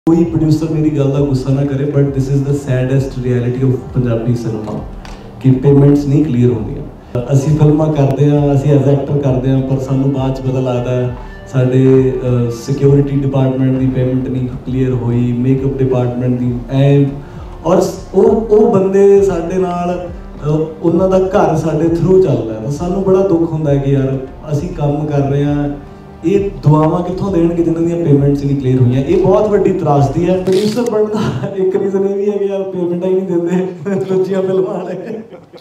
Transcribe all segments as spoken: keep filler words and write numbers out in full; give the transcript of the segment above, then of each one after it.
कोई प्रोड्यूसर मेरी गल का गुस्सा ना करे, but this is the saddest reality of Punjabi cinema कि पेमेंट्स नहीं क्लीयर होंदियां। असी फिल्मां करते हैं, असी एज एक्टर करते हैं, पर सानू बाद च पता लगता है साडे सिक्योरिटी डिपार्टमेंट की पेमेंट नहीं क्लीयर हुई, मेकअप डिपार्टमेंट की एंड और वो बंदे साडे नाल उन्हां दा घर साडे थ्रू चल रहा है। तो सानू बड़ा दुख होंदा है कि यार असी काम कर रहे हैं, ये दुआवां कित्थों देणगे जिन्हां दी पेमेंट्स नहीं क्लीयर हुई। ये बहुत वड्डी त्रासदी है। प्रोड्यूसर बनना एक रीजन ये भी है कि यार पेमेंट ही नहीं देंदे दूजियां फिल्मां वाले।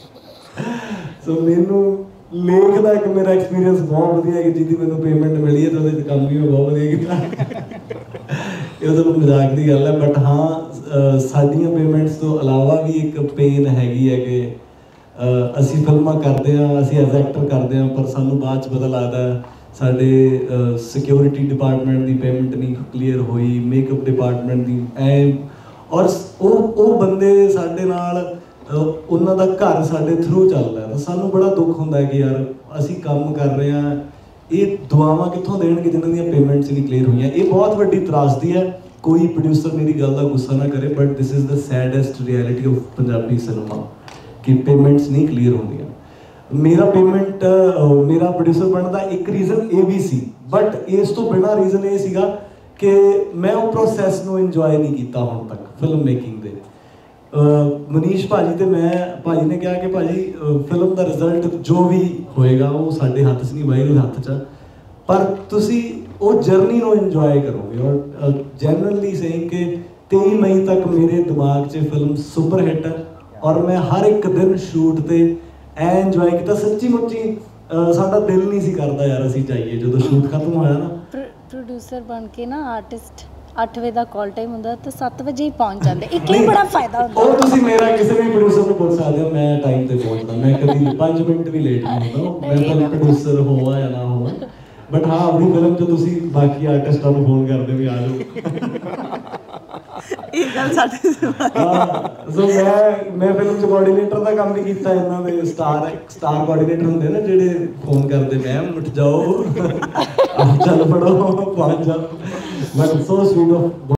सो मैनू लेख का एक मेरा एक्सपीरियंस बहुत वधिया है कि जिहदी मैनू पेमेंट मिली है तो उहदे काम भी मैं बहुत वधिया कीता। ये तो मजाक की गल है, बट हाँ साडियां पेमेंट्स तो अलावा भी एक पेन हैगी है कि असी फिल्मां करते हैं, असी एज एक्टर करते हैं, पर सानू बाद च पता लगता है साडे सिक्योरिटी डिपार्टमेंट की पेमेंट नहीं क्लीयर हुई, मेकअप डिपार्टमेंट की एंड और वो बंदे साडे नाल उन्हां दा घर साडे थ्रू चल रहा है। तो सानू बड़ा दुख होंदा है कि यार असी काम कर रहे हैं, ये दुआवां कित्थों देणगे जिन्हां दी पेमेंट्स नहीं क्लीयर हुई। ये बहुत वड्डी त्रासदी है। कोई प्रोड्यूसर मेरी गल का गुस्सा ना करे, but this is the saddest reality of Punjabi cinema कि पेमेंट्स नहीं क्लीयर होंदियां। मेरा पेमेंट मेरा प्रोड्यूसर बनने का एक रीजन ये भी सी, बट इस तो बिना रीजन ये सीगा कि मैं वो प्रोसैस नूं इंजॉय नहीं किया हुण तक फिल्म मेकिंग दे। मनीष भाजी ते मैं भाजी ने कहा कि भाजी फिल्म का रिजल्ट जो भी होएगा वो साडे हत्थ च नहीं, वाहिगुरू दे हत्थ च, पर तुसी वो जर्नी नूं इंजॉय करोगे। और जनरली सेइंग कि तेई मई तक मेरे दिमाग च फिल्म सुपर हिट है और मैं हर एक दिन शूट ते ਐ ਇੰਜੋਏ ਕੀਤਾ। सच्ची मुच्ची साडा दिल नहीं सी करदा यार ਅਸੀਂ ਜਾਈਏ ਜਦੋਂ ਸ਼ੂਟ ਖਤਮ ਹੋਇਆ ਨਾ। प्रोड्यूसर बन के ना आर्टिस्ट ਅੱਠ ਵਜੇ ਦਾ ਕਾਲ ਟਾਈਮ ਹੁੰਦਾ ਤਾਂ ਸੱਤ ਵਜੇ ਹੀ ਪਹੁੰਚ ਜਾਂਦੇ। ਇੱਕ ਹੀ ਬੜਾ ਫਾਇਦਾ ਹੁੰਦਾ। ਉਹ ਤੁਸੀਂ ਮੇਰਾ ਕਿਸੇ ਵੀ ਪ੍ਰੋਡਿਊਸਰ ਨੂੰ ਪੁੱਛ ਸਕਦੇ ਹੋ, ਮੈਂ ਟਾਈਮ ਤੇ ਪਹੁੰਚਦਾ, ਮੈਂ ਕਦੀ ਪੰਜ ਮਿੰਟ ਵੀ ਲੇਟ ਨਹੀਂ ਹੁੰਦਾ। ਮੈਂ ਤਾਂ ਪ੍ਰੋਡਿਊਸਰ ਹੋਵਾਂ ਜਾਂ ਨਾ ਹੋਵਾਂ, ਬਟ ਹਾਂ ਆਪਣੀ ਫਿਲਮ 'ਚ ਤੁਸੀਂ ਬਾਕੀ ਆਰਟਿਸਟਾਂ ਨੂੰ ਫੋਨ ਕਰਦੇ ਵੀ ਆ ਜਾਓ। ਇਹ ਗੱਲ ਸਾਡੇ ਸੋ ਮੈਂ ਮੈਂ ਫਿਲਮ 'ਚ ਕੋਆਰਡੀਨੇਟਰ ਦਾ ਕੰਮ ਵੀ ਕੀਤਾ। ਇਹਨਾਂ ਦੇ ਸਟਾਰ ਸਟਾਰ ਕੋਆਰਡੀਨੇਟਰ ਹੁੰਦੇ ਨਾ ਜਿਹੜੇ ਫੋਨ ਕਰਦੇ, ਮੈਮ ਉੱਠ ਜਾਓ, ਚੱਲ ਪੜੋ, ਪਹੁੰਚ ਜਾਓ। But so sweet of